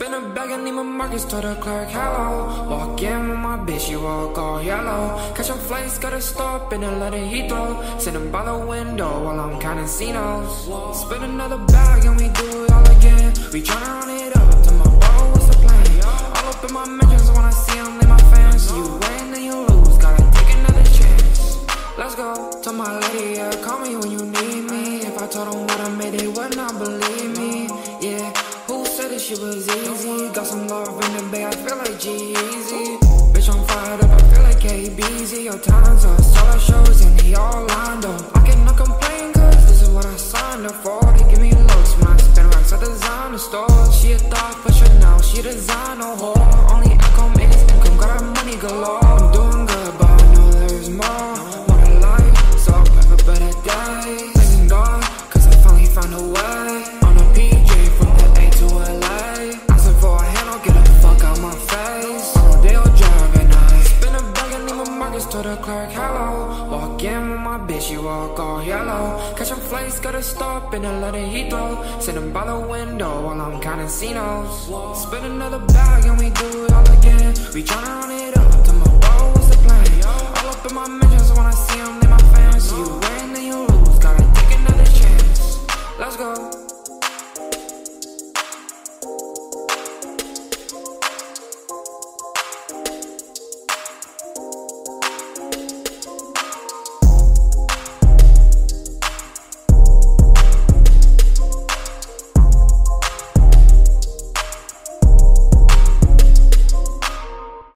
Spin a bag and Neiman Marcus, told the clerk hello. Walk in with my bitch, you walk all yellow. Catch some flights, gotta stop in and let it Heathrow. Sitting by the window while I'm counting Cinos. Spin another bag and we do it all again. We tryna run it up to my bro, what's the plan? All up in my mentions when I see them, they my fans. You win and you lose, gotta take another chance. Let's go to my lady, yeah, call me when you need me. If I told them what I made, they would not believe me, yeah. Who said this shit was easy? Got some love in the bay, I feel like G-Eazy. Bitch, I'm fired up, I feel like KBZ. Your talents are solo shows and they all lined up. I cannot complain cause this is what I signed up for. They give me looks when I spend racks at the designer store. She a thought for Chanel, she design no whore. Only income is income, got her money galore. I'm doing good but I know there's more. More to life, so I have a better day. Thanking God, cause I finally found a way. On a PJ from the A to LA. Asking for a hand, I'll get a fuck out my face. All day I'll drive at night. Spin a bag and Neiman Marcus, told the clerk hello. Walk in with my bitch, you walk all yellow. Catch some flights, gotta stop in and let it Heathrow. Sitting by the window while I'm counting Cinos. Spin another bag and we do it all again. We tryna run it up to my bro, what's the plan? All up in my